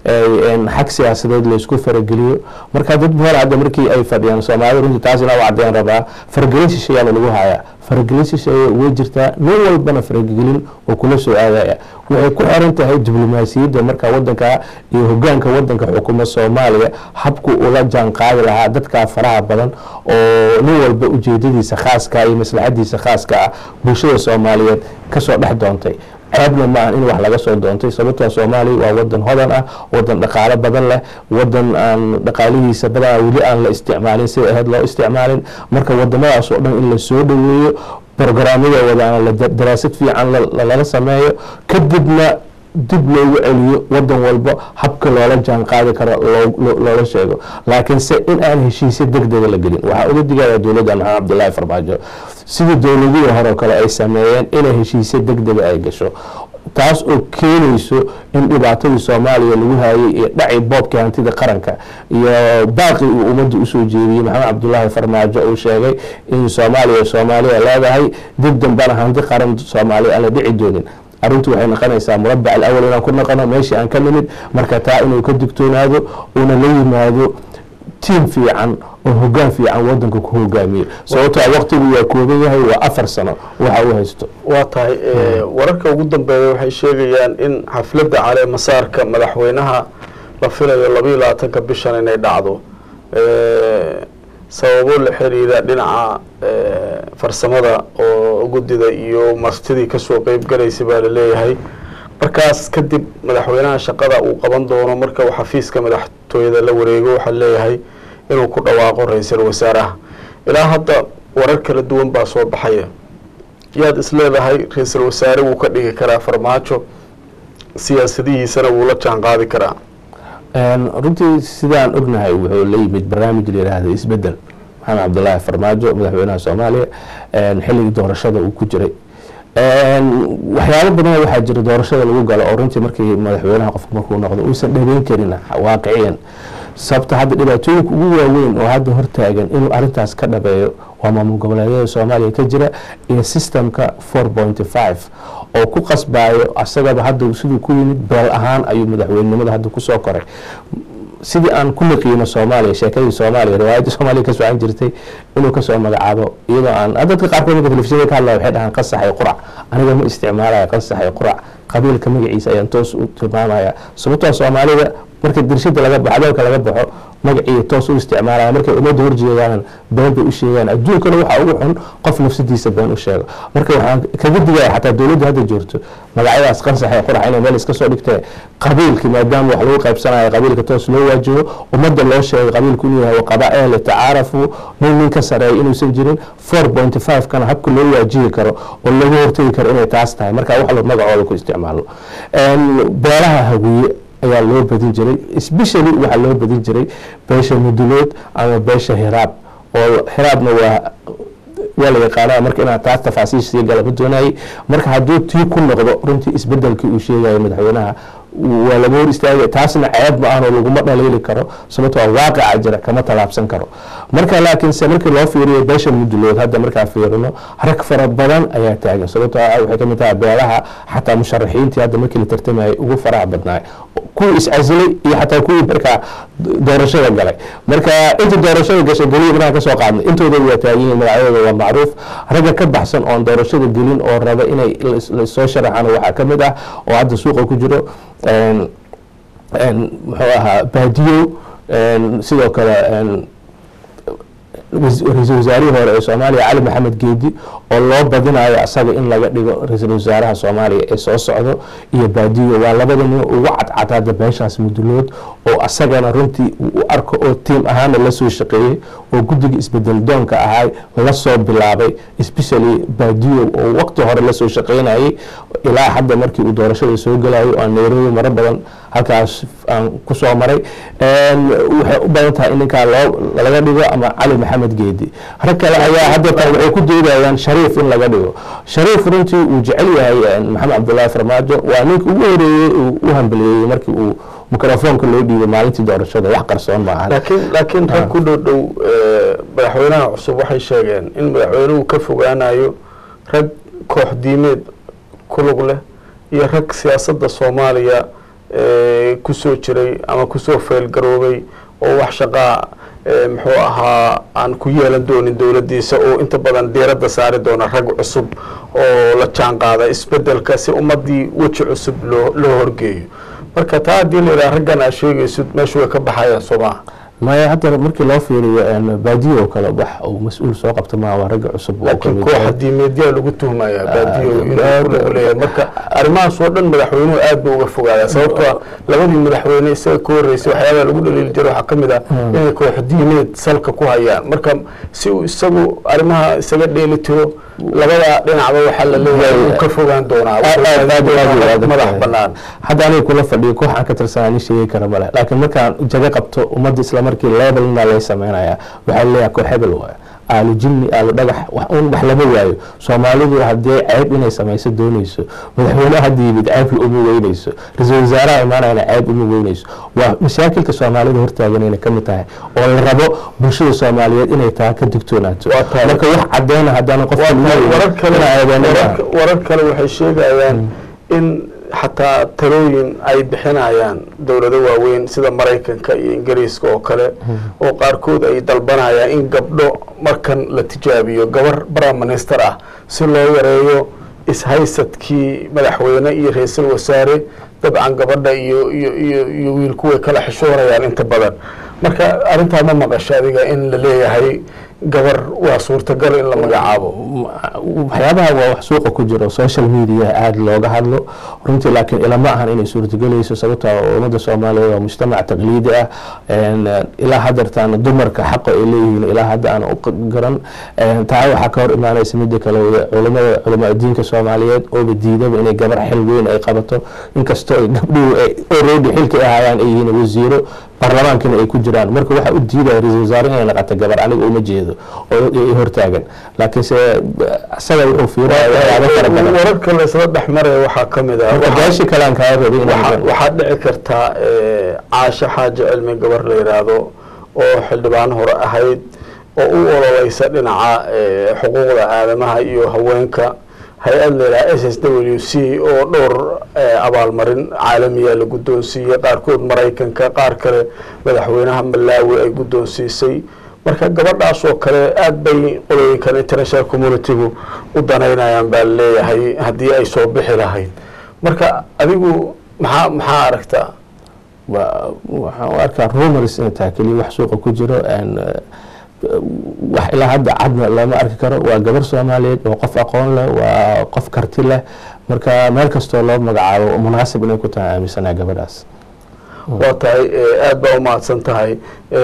Speaker 2: xag siyaasadeed laysku farageliyo. marka dad badan hadda markii ay fadhiyaan Soomaalida runtii taasina waa caddeyn rabaa faragelin shisheeyaa lagu hayaa. faragelin shisheeye way jirtaa, nin walbana faragelin oo kula soo aadaya. waxay ku xiran tahay diblomaasiyadda marka wadanka iyo hogaanka wadanka xukuumadda Soomaaliya habku ula jaan qaadi lahaa dadka faraha badan oo nin walba ujeedadiisa khaaska iyo maslaxadiisa khaaska ah bulshada Soomaaliyeed kasoo dhex doontay. ceebna maahan in wax laga soo doontay, sababtoo Soomaaliya waa wadan hodan ah, wadan dhaqaale badan leh, wadan aan dhaqaalihiisa badan weli aan la isticmaalin sida ahayd loo isticmaalin. marka wadamadaas oo dhan in la soo dhaweeyo, barnaamijyada wadaan la daraasad fiican lala sameeyo, kadibna dib loogu celiyo wadan walba habka loola jaan qaadi karo loola sheego. laakiin se in aan heshiisyo degdega la gelin. waxaa uga digaya dowladda maxamed cabdulaahi farmaajo sidii dowladihii hore kale ay sameeyeen inay heshiisyo degdega ay gasho, taas oo keenayso in dhibaatadii Soomaaliya lagu hayay ee dhacay boobka hantida qaranka iyo baaqi uu ummadda u soo jeediyay maxamed cabdulaahi farmaajo uu sheegay in Soomaaliya Soomaaliya leedahay dib dambana hanti qaran Soomaaliya aan la dhici doonin. arrintu waxay noqonaysaa murabbac alawal inaan ku noqono meeshii aan ka nimid marka taa inuu ka digtoonaado uuna la yimaado tiim fiican oo hoggaan fiican waddanka ku hogaamiyo sababtoo waqtigu waa kooban yahay waa afar sano waxa uu haysto
Speaker 1: waa tahay wararka ugu dambeeya waxay sheegayaan in xafladda cale masaarka madaxweynaha la filayo labiyo labaatanka bishan inay dhacdo sababo la xiriira dhinaca farsamada oo guddida iyo martidii kasoo qeyb galaysay baa laleeyahay markaas kadib madaxweynaha shaqada uu qaban doono marka uu xafiiska madaxtooyada la wareego waxaa leeyahay inuu ku dhawaaqo ra-iisul wasaaraha ilaa hadda warar kala duwan baa soo baxaya yaad isleedahay ra-iisul wasaare wuu ka dhigi karaa farmaajo siyaasadihiisana wuu la jaan qaadi karaa
Speaker 2: runtii sidaan ognahay wuxuu la yimid barnaamij la yidhaahda isbedel maxamed cabdulaahi farmaajo madaxweynaha soomaaliya xilligii doorashada uu ku jiray waxyaalo badan waxaa jira doorashada lagu galo oo runtii markii madaxweynaha qofku markuu noqdo uusan dhabeyn karin waaqiciyan sababta hadda dhibaatooyinka ugu waaweyn oo hadda hortaagan inuu arintaas ka dhabeeyo waa maamul goboleedyada soomaaliya ka jira iyo systemka four point five oo ku qasbayo asagaba hadda siduu ku yimid beel ahaan ayuu madaxweynenimada hadda kusoo koray sidii aan ku naqiino soomaaliya sheekadii soomaaliya riwaayadii soomaaliya ka socon jirtay inuu kasoo magacaabo iyadoo aan dadka qaarkood marka telefishinada ka hadlaya waxay dhahaan qasax iyo qurac aniga ma isticmaalaya qasax iyo qurac qabiilka magaciisa ayaan toos u tilmaamaya sababtoo soomaalida marka dirshada laga baxo dalka laga baxo magacii toos u isticmaalaya markay ummadda horjeedaan been bay u sheegaan adduunkana waxa ugu xun qof nafsadiisa been u sheego marka waxaan kaga digaya xataa dowladda hadda joogto magacyadaas qasax ee qurax inay meel iska soo dhigtee qabiilkii maadaama wax lagu qaybsanayo qabiilka toos loo waajiho ummadda loo sheego qabiilku inuu yahay qabaa-il tacaarafu nin nin ka sareeya inuusan jirin four point five kana habka loo waajihi karo oo lagu hortegi karo inay taas tahay marka wax la magacooda ku isticmaalo beeraha hawiye ayaa loo badin jiray especially waxaa loo badin jiray beesha mudulood ama beesha hiraab oo hiraabna waa waa la yaqaanaa marka inaa taas tafaasiish sii gala ma doonayay marka hadduu tii ku noqdo runtii isbedelkii uu sheegayo madaxweynaha waa laga hor istaagay taasna ceeb ma ahno laguma dhaliili karo sababtoo waaqica jira kama talaabsan karo marka laakiinse markii loo fiiriyo beesha mudulood hadda markaa fiirino rag fara badan ayaa taagan sababtoo waxay ka mid tahay beelaha xataa musharaxiintii hadda markii la tartamayay ugu faraha badnaay kuwii iscasilay iyo xataa kuwii markaa doorashada galay marka inta doorashada gashay geliya markaa kasoo qaadnay intooda waa taagan magacyadooda waa macruuf ragga ka baxsan oon doorashada gelin oo raba inay soo sharaxaan waxaa ka mid ah oo hadda suuqa ku jiro muxuu ahaa baadiyo sidoo kale ra-iisul wasaarihii hore ee soomaaliya cali maxamed geedi oo loo badinayo asaga in laga dhigo ra-iisul wasaaraha soomaaliya ee soo socdo iyo baadiyo waa labada nin ugu cadcad hadda beeshaas mudulood oo asagana runtii uu u arko oo tiim ahaana lasoo shaqeeyey oo guddiga isbedel doonka ahay lasoo bilaabay especially baadiyo oo waqti hore lasoo shaqeynayay ilaa hadda markii uu doorashada soo gelayo oo nairobi maro badan halkaas aan kusoo maray waxay u badan tahay in ninkaa loo laga dhigo ama cali maxamed geedi rag kale ayaa hadda tan waxay ku doodayaan shariif in laga dhigo shariif runtii uu jecel yahay maxamed cabdullaahi farmaajo waa ninka ugu horeeyey uu u hambaliyeeyey markii uu mikrofoonka loo dhiibay maalintii doorashada wax qarsoon maaha
Speaker 1: laakiin laakiin rag ku dhow dhow madaxweynaha cusub waxay sheegeen in madaxweynuhu ka fogaanayo rag koox diimeed ku lug leh iyo rag siyaasadda soomaaliya kusoo jiray ama kusoo feelgaroobay oo wax shaqaa muxuu ahaa aan ku yeelan doonin dowladdiisa oo inta badan diiradda saari doona rag cusub oo la jaan qaada isbedelka si ummaddii weji cusub loo loo horgeeyo marka taa haddii la yidhaha raggan aad sheegaysid meeshu way ka baxayaan soo maha
Speaker 2: maya hadda markii loo fiiriyo baadiyo kale wax uu mas-uul soo qabta maa waa ragga cusub
Speaker 1: laakiin kooxa diimeedyaa lagu tuhmayaa baadiyo inuu leeyahay marka arrimahaas oo dhan madaxweynuhu aad buu uga fogaadaa sababtoo labadii madaxweyne isaga ka horreysay waxyaabaha lagu dhaliili jiro waxaa ka mid ah inay koox diimeed salka ku hayaan marka si uu isagu arrimaha isaga dheeli tiro labada dhinacba waxaa la leeyahay uu ka fogaan doonaa madax banaan
Speaker 2: hadda aniga kula fadhiyo koox aan ka tirsanaa nin sheegi kara male laakiin markaan jaga qabto ummadda isla markii levelna lay sameynaya waxaa leeyahay koox hebel waay aalu jinni aalu dhagax un wax lama waayo soomaalidu haddii ceeb inay samayso doonayso madaxweyneha hadda yimid ceeb uma weynayso ra-iisul wasaaraha imaanayna ceeb uma weynayso waa mashaakilka soomaalida hortaaganayna ka mid tahay oo la rabo bulshada soomaaliyeed inay taa ka digtoonaato marka wax cadeyna haddana qofka
Speaker 1: warar kale waxay sheegayaan in xataa talooyin ay bixinayaan dowlado waaweyn sida maraykanka iyo ingiriiska oo kale oo qaarkood ay dalbanayaan in gabdho markan la tijaabiyo gabar prime minister ah si loo yareeyo ishaysadkii madaxweyne iyo ra'iisul wasaare dabcan gabadha iyo iyo iyo wiilku way kala xishoorayaan inta badan marka arinta ma maqasho adiga in la leeyahay gabar waa suurtagal in la magacaabo
Speaker 2: waxyaabaha waa wax suuqa ku jiro social media aad looga hadlo runtii laakiin ilama ahan inay suurtagelayso sababtoo ah ummadda Soomaaliyeed waa mujtamac taqliidi ah ilaa hadartaan dumarka xaq ay leeyihiin ilaa hadda aan u garan taa waxa ka hor imaanaysa mid kale culimada culimada diinka Soomaaliyeed oo diidaba inay gabar xil weyn ay qabato inkastoo ay gabdhuhu ay already xilka ay hayaan ay yihiin wasiiro baarlamaankana ay ku jiraan marka waxa u diiday ra'iisul wasaare inay noqoto gabar aniga uma jeedo oo ay hortaagan laakiin se asaga wuxuu fiirinayaa
Speaker 1: wararka la isla dhaxmaray waxa kamid ah
Speaker 2: waxaashi kalaan ka rabay
Speaker 1: waxa dhici karta caasha xaaje cilmi gabar la yiraahdo oo xildhibaan hore ahayd oo u ololeysa dhinaca xuquuqda aadamaha iyo haweenka hay-ad leedahay S S W C oo dhowr abaalmarin caalamiya la guddoonsiiyay qaarkood maraykanka qaar kale madaxweynaha Malawi ay guddoonsiisay marka gabadhaas oo kale aad bay qolooyinkan international community-gu u danaynayaan baa leeyahay haddii ay soo bixi lahayd marka adigu maxaa maxaa aragtaa
Speaker 2: waxaan arkaa rumors in taakili wax suuqa ku jiro wax ilaa hadda cadna lama arki karo waa gabar Soomaaliyeed oo qof aqoon leh waa qof karti leh marka meel kastoo loo magacaabo munaasib inay ku tahay aaminsanaa gabadhaas
Speaker 1: waa tahay aad baa u mahadsan tahay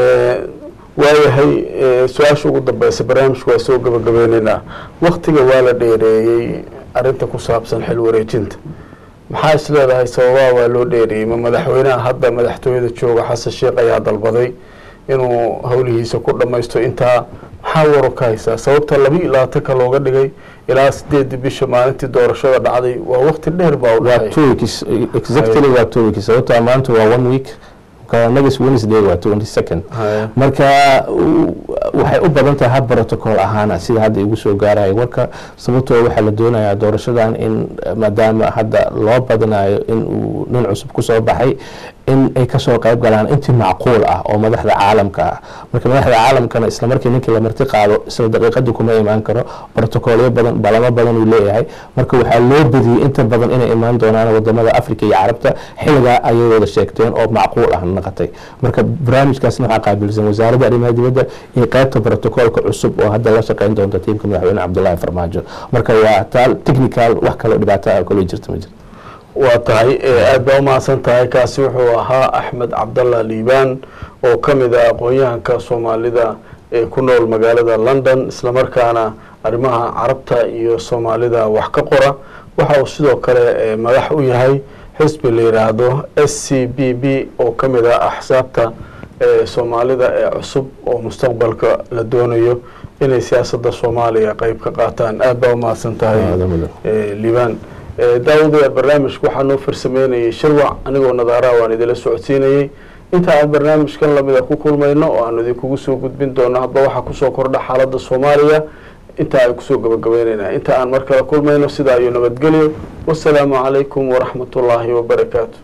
Speaker 1: waayahay su-aasha ugu dambeysa barnaamijku waa soo gabagabaynaynaa waqtiga waa la dheereeyey arrinta ku saabsan xil wareejinta maxaa is leedahay sababaha waa loo dheereeyey ma madaxweynaha hadda madaxtooyada jooga xasan sheekh ayaa dalbaday inuu hawlihiisa ku dhamaysto intaa maxaa waro ka haysaa sababta laba iyo labaatanka looga dhigay ilaa sideedii bisha maalintii doorashada dhacday waa waqti dheer baa u dhacay
Speaker 2: two weeks exactly waa two weeks sababta maanta waa one week ka next Wednesday waa twenty-second marka waxay u badan tahay hab protocol ahaan sida hadda igu soo gaaray warka sababtoo waxa la doonayaa doorashadan in maadaama hadda loo badanayo in uu nin cusub ku soo baxay in ay ka soo qayb galaan intii macquul ah oo madaxda caalamka ah marka madaxda caalamkana isla markii ninkii la marti qaado isla daqiiqadii kuma imaan karo protocolyo badan balamo badan uu leeyahay marka waxaa loo badiyay inta badan inay imaan doonaan wadamada Afrika iyo Carabta xilliga ay wada sheegteen oo macquul ah noqotay marka barnaamijkaasna waxa qaabilsan wasaaradda arrimaha dibadda iyo qaybta protocolka cusub oo hadda la shaqeyn doonta tiimka madaxweyne Cabdullaahi Farmaajo marka waa taal technical wax kale dhibaato ah kale jirta ma jirto
Speaker 1: waa tahay aad baa u mahadsan tahay kaasi wuxuu ahaa Axmed Cabdalla Liibaan oo ka mid ah aqoonyahanka Soomaalida ee ku nool magaalada London isla markaana arrimaha Carabta iyo Soomaalida wax ka qora waxa uu sidoo kale madax u yahay xisbi la yiraahdo S C B B oo ka mid ah axsaabta Soomaalida ee cusub oo mustaqbalka la doonayo inay siyaasadda Soomaaliya qayb ka qaataan aad baa u mahadsan tahay Liibaan daawada barnaamijku waxaa noo farsameynayay shirwac anigoo nadaara waan idila socodsiinayay inta aan barnaamijkan lamida ku kulmayno oo aan idinkugu soo gudbin doono hadba waxa kusoo kordha xaaladda Soomaaliya inta ay kusoo gabagabeynayna inta aan mar kale kulmayno sidaa iyo nabadgelyo wassalaamu calaykum waraxmatullaahi wabarakaatu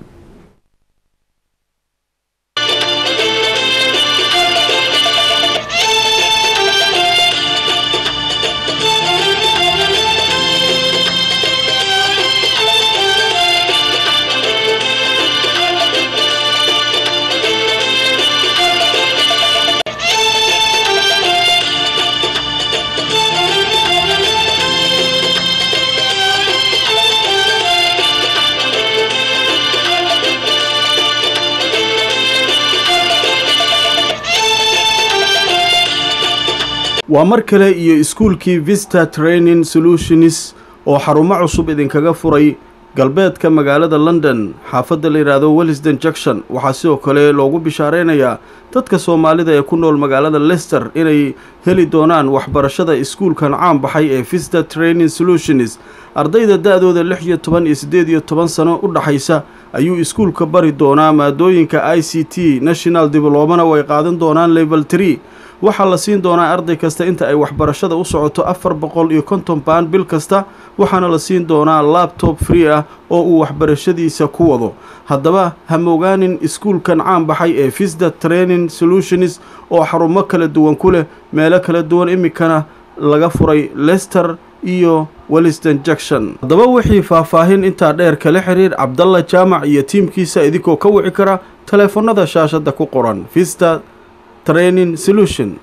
Speaker 5: waa mar kale iyo iskuulkii Vista Training Solutions oo xarumo cusub idinkaga furay galbeedka magaalada London xaafadda la yiraahdo Willesden Junction waxaa sidoo kale loogu bishaareynaya dadka Soomaalida ee ku nool magaalada Leicester inay heli doonaan waxbarashada iskuulkan caan baxay ee Vista Training Solutions ardayda da'dooda lix iyo toban iyo siddeed iyo toban sano u dhaxaysa ayuu iskuulka bari doonaa maadooyinka I C T National Diploma way qaadan doonaan level three waxaa la siin doonaa arday kasta inta ay waxbarashada u socoto afar boqol iyo konton baan bil kasta waxaana la siin doonaa labtob free ah oo uu waxbarashadiisa ku wado. haddaba ha mogaanin iskuulkan caan baxay ee Vista Training Solutions oo xarumo kala duwan ku leh meelo kala duwan imikana laga furay Leicester iyo Wellington Junction. haddaba wixii faahfaahin intaa dheer kala xiriir Cabdalla Jaamac iyo tiimkiisa idinkoo ka wici kara taleefanada shaashada ku qoran. Vista Training Solution.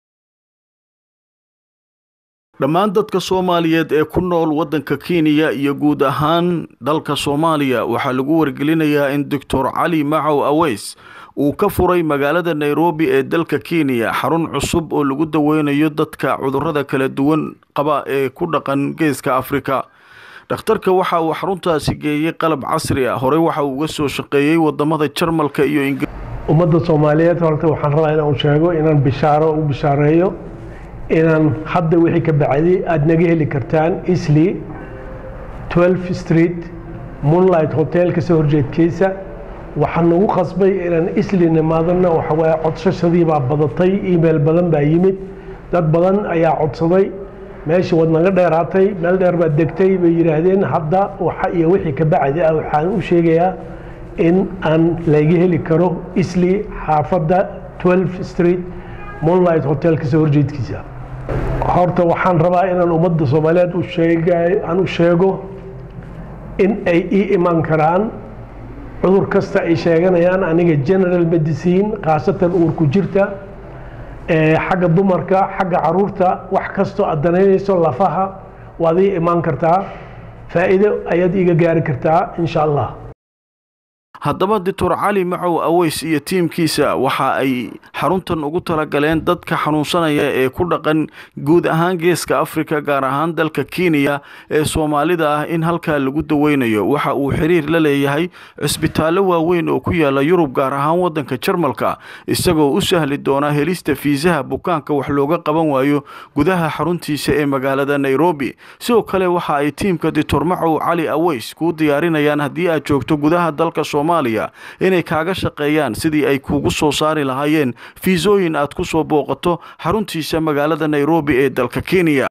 Speaker 5: dhammaan dadka Soomaaliyeed ee ku nool waddanka Kenya iyo guud ahaan dalka Soomaaliya waxaa lagu wargelinayaa in Doctor Cali Macow Aweys uu ka furay magaalada Nairobi ee dalka Kenya xarun cusub oo lagu daweynayo dadka cudurrada kala duwan qaba ee ku dhaqan geeska Afrika. dhakhtarka waxa uu xaruntaasi geeyay qalab casri ah. Hore waxa uu uga soo shaqeeyay wadamada Jarmalka iyo Ingiriiska.
Speaker 4: ummadda Soomaaliyeed horta waxaan rabaa inaan sheego inaan bishaaro u bishaareeyo inaan hadda wixii ka bacdi aad naga heli kartaan Eastleigh twelfth Street Moonlight Hotel ka soo horjeedkiisa. waxaan ugu qasbay inaan Eastleigh nimaadana waxa way codsashadii baa badatay, email badan baa yimid, dad badan ayaa codsaday, meeshii wad naga dheeraatay, meel dheer baa degtay bay yiraahdeen. hadda waxa iyo wixii ka bacdi ah waxaan u sheegayaa in aan laga heli karo Eastleigh xaafadda twelfth Street Moonlight Hotel ka soo horjeedkiisa. horta waxaan rabaa inaan ummadda Soomaaliyeed u sheegay aan u sheego in ay ii iman karaan cudur kasta ay sheeganayaan. aniga general medicine qaasatan uur ku jirta ee xagga dumarka xagga caruurta wax kasto adanayso lafaha waad ii iman kartaa, faa'iido ayaad iga gaari kartaa insha Allah.
Speaker 5: haddaba Doctor Cali Macow Aweys iyo tiimkiisa waxa ay xaruntan ugu talagaleen dadka xanuunsanaya ee ku dhaqan guud ahaan geeska Afrika gaar ahaan dalka Kenya ee Soomaalida ah in halka lagu daweynayo. waxa uu xiriir la leeyahay cisbitaallo waaweyn oo ku yaala Yurub gaar ahaan waddanka Jarmalka isagoo u sahli doona helista fiisaha bukaanka wax looga qaban waayo gudaha xaruntiisa ee magaalada Nairobi. sidoo kale waxa ay tiimka Doctor Macow Cali Aweys ku diyaarinayaan haddii aad joogto gudaha dalka Soomaaliya inay kaaga shaqeeyaan sidii ay kugu soo saari lahaayeen fiisooyin aad ku soo booqato xaruntiisa magaalada Nairobi ee dalka Kenya.